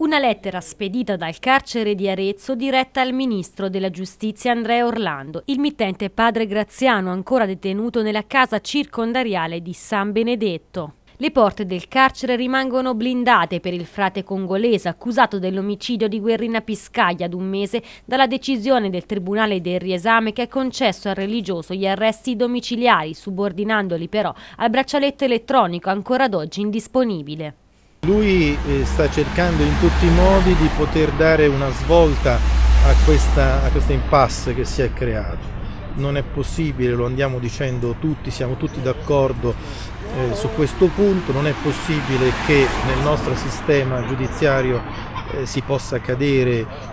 Una lettera spedita dal carcere di Arezzo diretta al ministro della giustizia Andrea Orlando. Il mittente padre Graziano, ancora detenuto nella casa circondariale di San Benedetto. Le porte del carcere rimangono blindate per il frate congolese accusato dell'omicidio di Guerrina Piscaglia ad un mese dalla decisione del Tribunale del Riesame che ha concesso al religioso gli arresti domiciliari, subordinandoli però al braccialetto elettronico ancora ad oggi indisponibile. Lui sta cercando in tutti i modi di poter dare una svolta a questa impasse che si è creato. Non è possibile, lo andiamo dicendo tutti, siamo tutti d'accordo su questo punto, non è possibile che nel nostro sistema giudiziario si possa cadere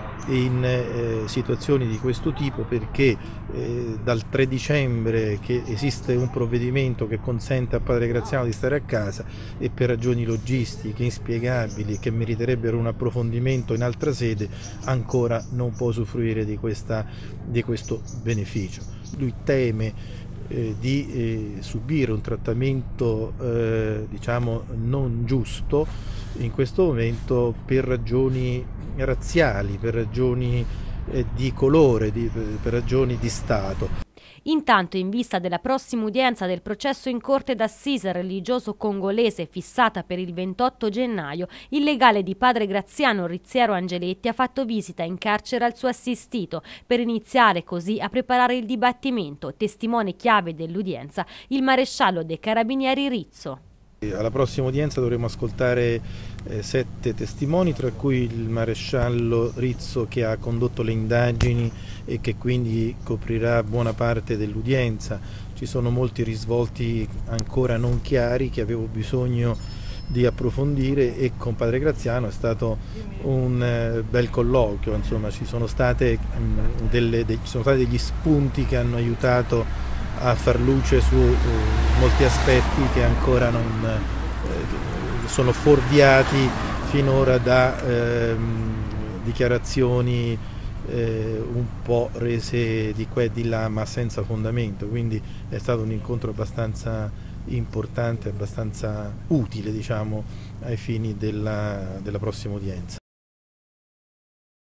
in situazioni di questo tipo, perché dal 3 dicembre che esiste un provvedimento che consente a padre Graziano di stare a casa e per ragioni logistiche inspiegabili che meriterebbero un approfondimento in altra sede ancora non può usufruire di questo beneficio. Lui teme di subire un trattamento diciamo non giusto in questo momento per ragioni razziali, per ragioni di colore, per ragioni di Stato. Intanto, in vista della prossima udienza del processo in corte d'assise religioso congolese fissata per il 28 gennaio, il legale di padre Graziano Rizziero Angeletti ha fatto visita in carcere al suo assistito per iniziare così a preparare il dibattimento, testimone chiave dell'udienza, il maresciallo dei Carabinieri Rizzo. Alla prossima udienza dovremo ascoltare 7 testimoni, tra cui il maresciallo Rizzo che ha condotto le indagini e che quindi coprirà buona parte dell'udienza. Ci sono molti risvolti ancora non chiari che avevo bisogno di approfondire e con padre Graziano è stato un bel colloquio, insomma ci sono stati degli spunti che hanno aiutato a far luce su molti aspetti che ancora non sono fuorviati finora da dichiarazioni un po' rese di qua e di là ma senza fondamento, quindi è stato un incontro abbastanza importante, abbastanza utile diciamo ai fini della prossima udienza.